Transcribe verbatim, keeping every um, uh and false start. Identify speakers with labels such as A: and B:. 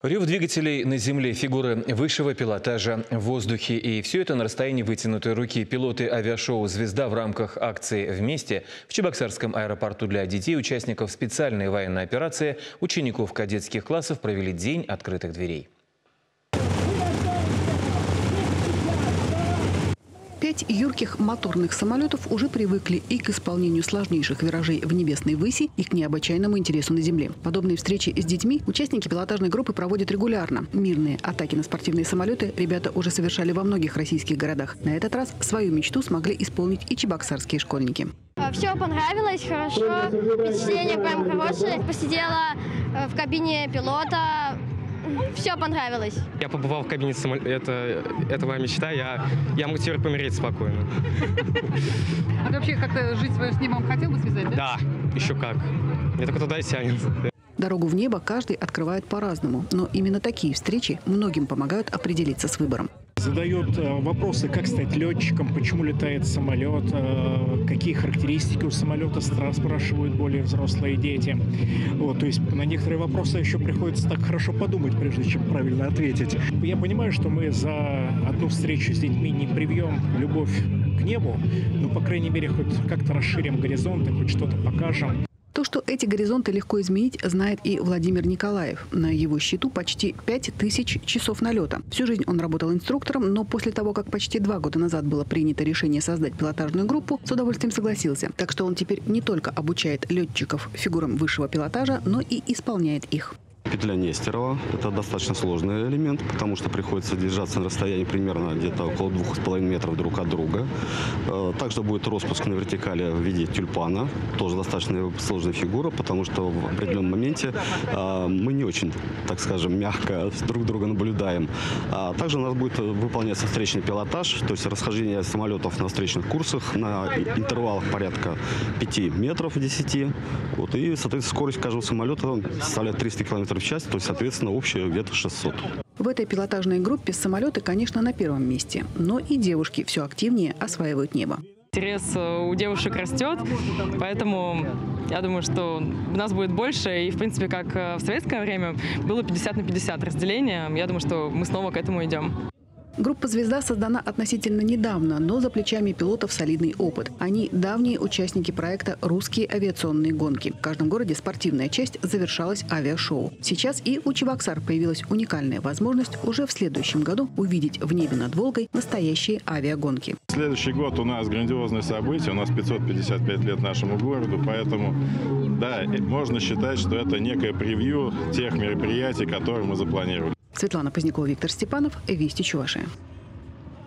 A: Рев двигателей на земле, фигуры высшего пилотажа в воздухе. И все это на расстоянии вытянутой руки. Пилоты авиашоу «Звезда» в рамках акции «Вместе» в Чебоксарском аэропорту для детей, участников специальной военной операции, учеников кадетских классов провели день открытых дверей.
B: Пять юрких моторных самолетов уже привыкли и к исполнению сложнейших виражей в небесной выси, и к необычайному интересу на земле. Подобные встречи с детьми участники пилотажной группы проводят регулярно. Мирные атаки на спортивные самолеты ребята уже совершали во многих российских городах. На этот раз свою мечту смогли исполнить и чебоксарские школьники.
C: Все понравилось, хорошо, впечатление прям хорошее. Посидела в кабине пилота. Все понравилось.
D: Я побывал в кабине самолета, это, это моя мечта, я, я могу теперь помереть спокойно.
E: А ты вообще как-то жить свое с небом хотел бы связать, да?
D: Да, еще как. Мне только туда и тянет.
B: Дорогу в небо каждый открывает по-разному, но именно такие встречи многим помогают определиться с выбором.
F: Задают вопросы, как стать летчиком, почему летает самолет, какие характеристики у самолета, спрашивают более взрослые дети. Вот, то есть на некоторые вопросы еще приходится так хорошо подумать, прежде чем правильно ответить. Я понимаю, что мы за одну встречу с детьми не привьем любовь к небу, но, по крайней мере, хоть как-то расширим горизонты, хоть что-то покажем.
B: То, что эти горизонты легко изменить, знает и Владимир Николаев. На его счету почти пять тысяч часов налета. Всю жизнь он работал инструктором, но после того, как почти два года назад было принято решение создать пилотажную группу, с удовольствием согласился. Так что он теперь не только обучает летчиков фигурам высшего пилотажа, но и исполняет их.
G: Петля Нестерова – это достаточно сложный элемент, потому что приходится держаться на расстоянии примерно где-то около двух с половиной метров друг от друга. Также будет распуск на вертикали в виде тюльпана, тоже достаточно сложная фигура, потому что в определенном моменте мы не очень, так скажем, мягко друг друга наблюдаем. Также у нас будет выполняться встречный пилотаж, то есть расхождение самолетов на встречных курсах на интервалах порядка пяти метров, десяти. Вот, и, соответственно, скорость каждого самолета составляет триста километров в час, то есть, соответственно, общая где-то шестьсот.
B: В этой пилотажной группе самолеты, конечно, на первом месте, но и девушки все активнее осваивают небо.
H: Интерес у девушек растет, поэтому я думаю, что у нас будет больше. И, в принципе, как в советское время было пятьдесят на пятьдесят разделение, я думаю, что мы снова к этому идем.
B: Группа «Звезда» создана относительно недавно, но за плечами пилотов солидный опыт. Они давние участники проекта «Русские авиационные гонки». В каждом городе спортивная часть завершалась авиашоу. Сейчас и у Чебоксар появилась уникальная возможность уже в следующем году увидеть в небе над Волгой настоящие авиагонки.
I: Следующий год у нас грандиозное событие, у нас пятьсот пятьдесят пять лет нашему городу, поэтому, да, можно считать, что это некое превью тех мероприятий, которые мы запланировали.
B: Светлана Позднякова, Виктор Степанов, Вести Чувашия.